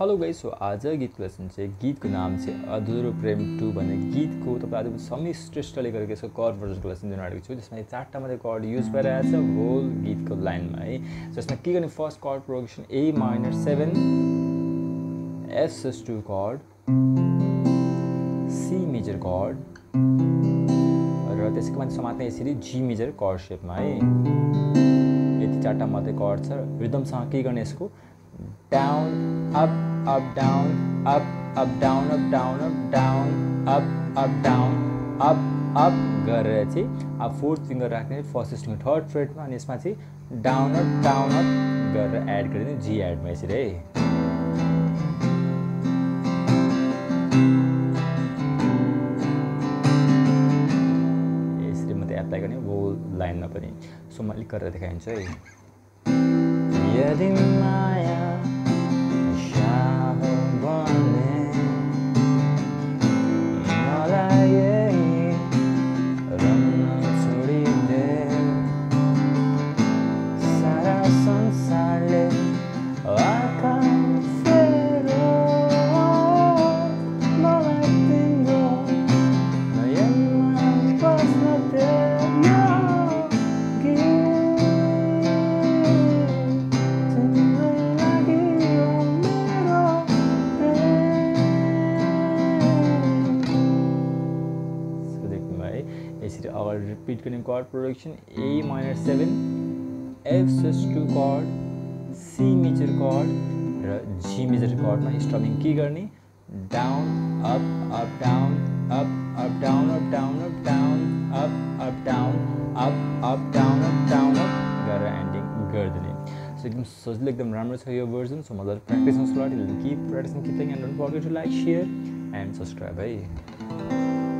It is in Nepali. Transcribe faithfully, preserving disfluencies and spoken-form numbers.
हेलो गाइस, सो आज गीतको लेसन चाहिँ गीतको नाम चाहिँ अधुरो प्रेम टू भन्ने गीतको तपाईँ आज समीर श्रेष्ठले गरेको यसको कर्ड भर्जनको लेसन दिन आँटेको छु। जसमा चारवटा मात्रै कर्ड युज भइरहेको छ होल गीतको लाइनमा है। जसमा के गर्ने, first chord progression A minor seven, F sus two chord, C major chord र त्यसको माथि समात्ने यसरी जी मेजर कर्ड सेपमा है। यति चारवटा मात्रै कर्ड छ। रिदमसँग के गर्ने, यसको down, up, up, down, up, up, down, up, down, up, down, up, up, down, up, up गरेर चाहिँ अब फोर्थ फिङ्गर राख्ने फर्स्ट स्ट्रिङ थर्ड फ्रेटमा, अनि यसमा चाहिँ डाउन अप डाउन अप गरेर एड गरिदिने जी एडमा यसरी है। यसरी मात्रै एप्लाई गर्ने होल लाइनमा पनि। सो म अलिक गरेर देखाइदिन्छु है। यदि माया शाह बने मलाई यही रम्न छोडिदे, सारा संसारले आँखा फेरो मलाई तिम्रो नयनमा बस्न दे। यसरी अगाडि रिपिट गर्ने chord production A minor seven, F sus two chord, C major chord र जी मेजर कर्डमा स्ट्रमिङ के गर्ने, down up up down up up down up down up down up up down up up down up down up गरेर एन्डिङ गरिदिने। सो एकदम सजिलो, एकदम राम्रो छ यो भर्जन। सो मजाले प्र्याक्टिस गर्नुहोस्। Keep practicing, keep playing and don't forget to like, share and subscribe है।